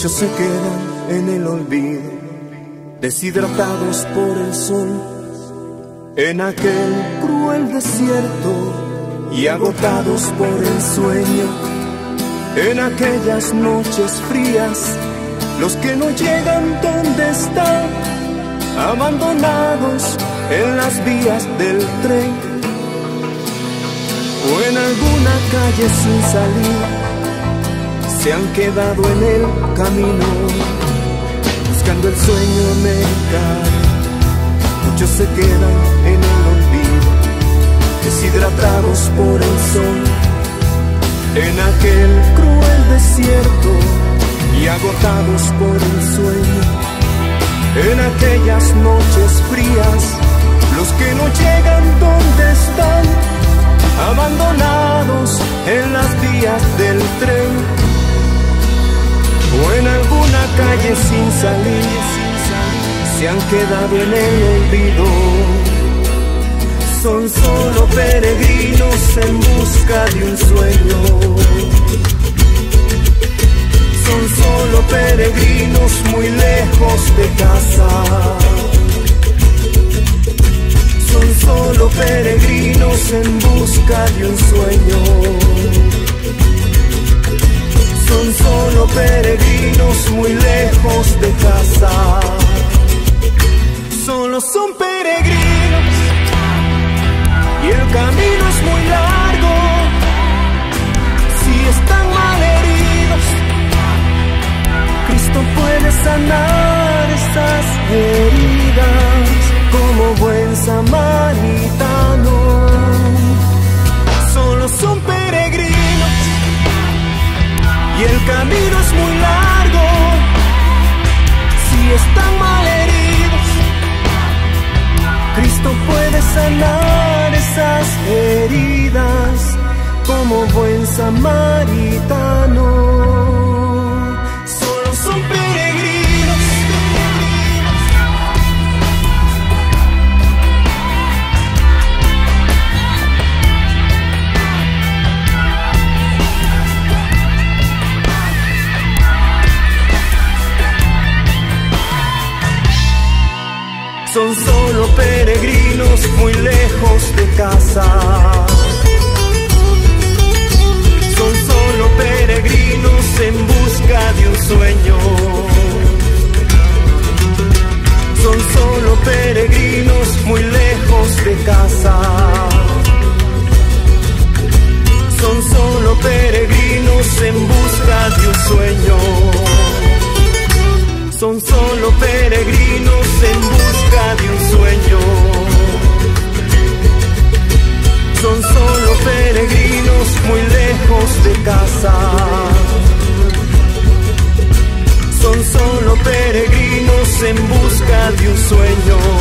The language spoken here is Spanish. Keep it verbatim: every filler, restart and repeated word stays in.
Muchos se quedan en el olvido, deshidratados por el sol, en aquel cruel desierto y agotados por el sueño. En aquellas noches frías, los que no llegan donde están, abandonados en las vías del tren, o en alguna calle sin salir, se han quedado en el camino, buscando el sueño americano. Muchos se quedan en el olvido, deshidratados por el sol, en aquel cruel desierto y agotados por el sueño. En aquellas noches frías, los que no llegan donde están, abandonados en las vías del tren, o en alguna calle sin salir, se han quedado en el olvido. Son solo peregrinos en busca de un sueño. Son solo peregrinos muy lejos de casa. Son solo peregrinos en busca de un sueño. Son solo peregrinos muy lejos de casa. Solo son peregrinos y el camino es muy largo. Si están mal heridos, Cristo puede sanar esas heridas como buen samaritano. Solo son peregrinos y el camino es muy largo. Si están mal heridos, Cristo puede sanar esas heridas como buen samaritano. Solo son peregrinos. Son solo peregrinos muy lejos de casa. Son solo peregrinos en busca de un sueño. Son solo peregrinos muy lejos de casa. Son solo peregrinos en busca de un sueño. Son solo peregrinos en busca de un sueño. Son solo peregrinos muy lejos de casa. Son solo peregrinos en busca de un sueño.